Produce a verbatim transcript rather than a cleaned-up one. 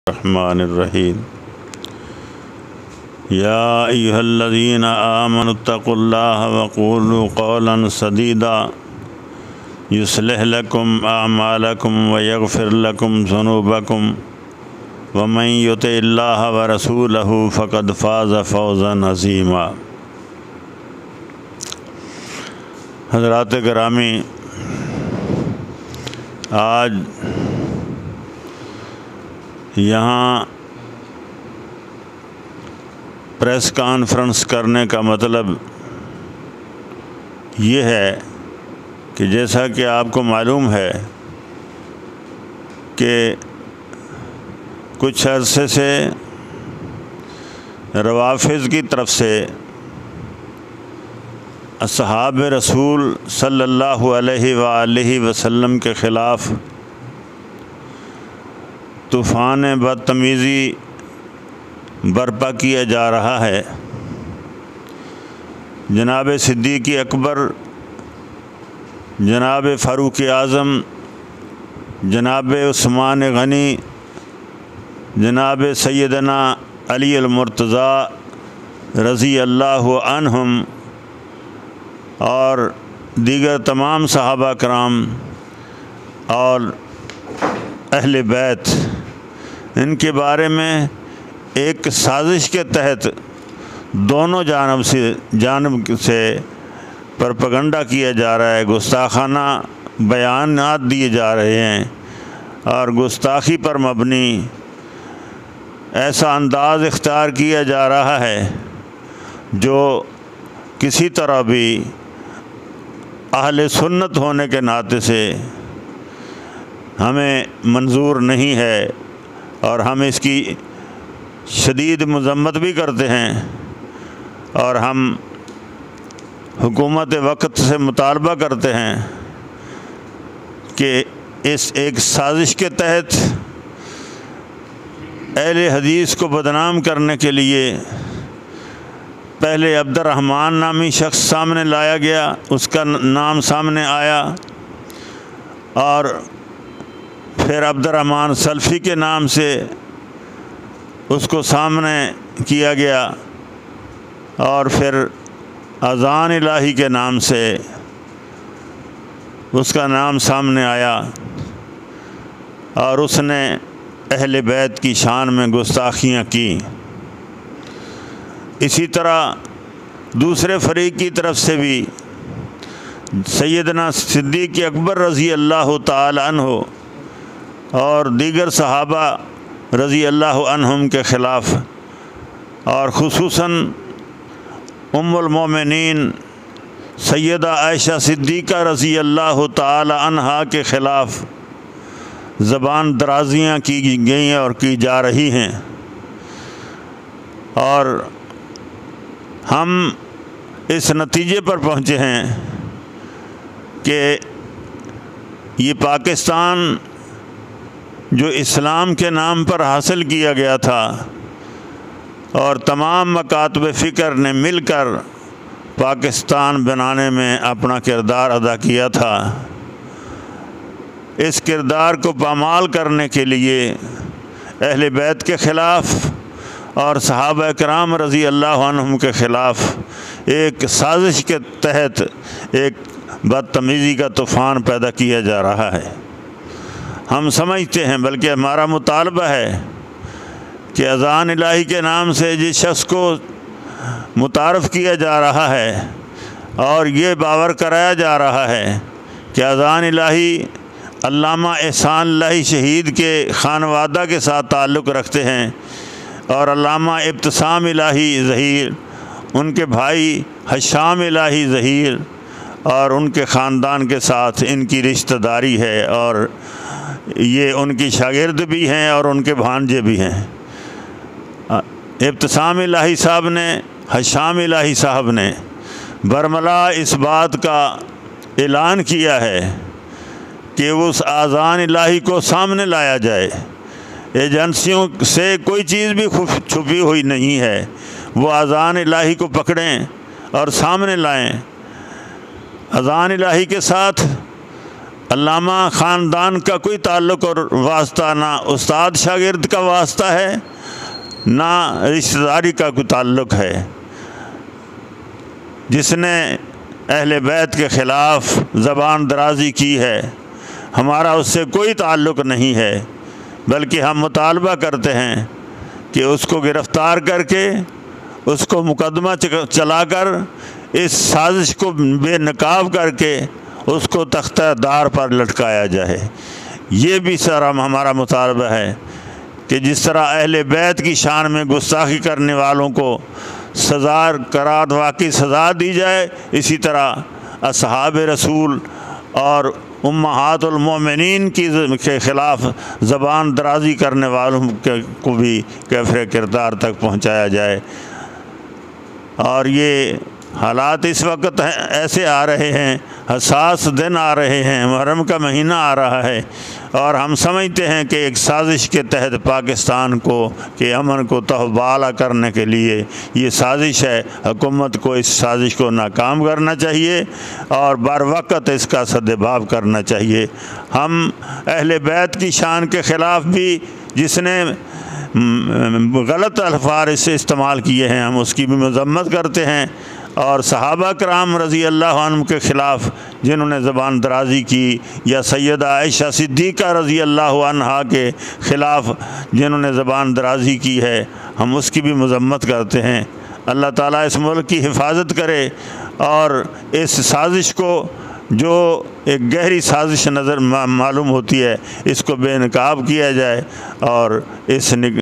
الرحمن الرحیم یا ایھا الذین آمنوا اتقوا اللہ وقولوا قولا سدیدا یصلح لکم اعمالکم ویغفر لکم ذنوبکم ومن یطع اللہ ورسولہ فقد فاز فوزا عظیما۔ حضرات گرامی، آج یہاں پریس کانفرنس کرنے کا مطلب یہ ہے کہ جیسا کہ آپ کو معلوم ہے کہ کچھ عرصے سے روافض کی طرف سے اصحاب رسول صلی اللہ علیہ وآلہ وسلم کے خلاف طوفان بدتمیزی برپا کیا جا رہا ہے۔ جناب صدیق اکبر، جناب فاروق اعظم، جناب عثمان غنی، جناب سیدنا علی المرتضیٰ رضی اللہ عنہم اور دیگر تمام صحابہ کرام اور اہل بیت، ان کے بارے میں ایک سازش کے تحت دونوں جانب سے جانب سے پروپیگنڈا کیا جا رہا ہے، گستاخانہ بیانات دیے جا رہے ہیں اور گستاخی پر مبنی ایسا انداز اختیار کیا جا رہا ہے جو کسی طرح بھی اہل سنت ہونے کے ناطے سے ہمیں منظور نہیں ہے، اور ہم اس کی شدید مذمت بھی کرتے ہیں، اور ہم حکومت وقت سے مطالبہ کرتے ہیں کہ اس ایک سازش کے تحت اہل حدیث کو بدنام کرنے کے لیے پہلے عبد الرحمن نامی شخص سامنے لایا گیا، اس کا نام سامنے آیا، اور پھر عبد الرحمن سلفی کے نام سے اس کو سامنے کیا گیا، اور پھر اذان الہی کے نام سے اس کا نام سامنے آیا، اور اس نے اہل بیت کی شان میں گستاخیاں کی۔ اسی طرح دوسرے فریق کی طرف سے بھی سیدنا صدیق اکبر رضی اللہ تعالی عنہ اور دیگر صحابہ رضی اللہ عنہم کے خلاف، اور خصوصاً ام المومنین سیدہ عائشہ صدیقہ رضی اللہ تعالی عنہا کے خلاف زبان درازیاں کی گئی ہیں اور کی جا رہی ہیں، اور ہم اس نتیجے پر پہنچے ہیں کہ یہ پاکستان جو اسلام کے نام پر حاصل کیا گیا تھا، اور تمام مکاتب فکر نے مل کر پاکستان بنانے میں اپنا کردار ادا کیا تھا، اس کردار کو پامال کرنے کے لیے اہل بیت کے خلاف اور صحابہ کرام رضی اللہ عنہم کے خلاف ایک سازش کے تحت ایک بدتمیزی کا طوفان پیدا کیا جا رہا ہے۔ ہم سمجھتے ہیں، بلکہ ہمارا مطالبہ ہے کہ اذان الہی کے نام سے جس شخص کو متعارف کیا جا رہا ہے اور یہ باور کرایا جا رہا ہے کہ اذان الہی علامہ احسان الہی شہید کے خانوادہ کے ساتھ تعلق رکھتے ہیں، اور علامہ ابتسام الہی ظہیر ان کے بھائی حشام الہی ظہیر اور ان کے خاندان کے ساتھ ان کی رشتہ داری ہے، اور یہ ان کی شاگرد بھی ہیں اور ان کے بھانجے بھی ہیں۔ ابتسام الہی صاحب نے، حشام الہی صاحب نے برملا اس بات کا اعلان کیا ہے کہ اس اذان الہی کو سامنے لایا جائے۔ ایجنسیوں سے کوئی چیز بھی چھپی ہوئی نہیں ہے، وہ اذان الہی کو پکڑیں اور سامنے لائیں۔ اذان الہی کے ساتھ علامہ خاندان کا کوئی تعلق اور واسطہ نہ استاد شاگرد کا واسطہ ہے، نہ رشتہ داری کا کوئی تعلق ہے۔ جس نے اہل بیت کے خلاف زبان درازی کی ہے، ہمارا اس سے کوئی تعلق نہیں ہے، بلکہ ہم مطالبہ کرتے ہیں کہ اس کو گرفتار کر کے، اس کو مقدمہ چلا کر، اس سازش کو بے نقاب کر کے اس کو تختہ دار پر لٹکایا جائے۔ یہ بھی سر ہمارا مطالبہ ہے کہ جس طرح اہل بیت کی شان میں گستاخی کرنے والوں کو سزا قرار واقعی سزا دی جائے، اسی طرح اصحاب رسول اور امہات المومنین کی کے خلاف زبان درازی کرنے والوں کو بھی کیفر کردار تک پہنچایا جائے۔ اور یہ حالات اس وقت ایسے آ رہے ہیں، حساس دن آ رہے ہیں، محرم کا مہینہ آ رہا ہے، اور ہم سمجھتے ہیں کہ ایک سازش کے تحت پاکستان کو کے امن کو تہبالہ کرنے کے لیے یہ سازش ہے۔ حکومت کو اس سازش کو ناکام کرنا چاہیے اور بر وقت اس کا سدباب کرنا چاہیے۔ ہم اہل بیت کی شان کے خلاف بھی جس نے غلط الفاظ سے استعمال کیے ہیں، ہم اس کی بھی مذمت کرتے ہیں، اور صحابہ کرام رضی اللہ عنہم کے خلاف جنہوں نے زبان درازی کی، یا سیدہ عائشہ صدیقہ رضی اللہ عنہا کے خلاف جنہوں نے زبان درازی کی ہے، ہم اس کی بھی مذمت کرتے ہیں۔ اللہ تعالیٰ اس ملک کی حفاظت کرے اور اس سازش کو، جو ایک گہری سازش نظر معلوم ہوتی ہے، اس کو بے نقاب کیا جائے اور اس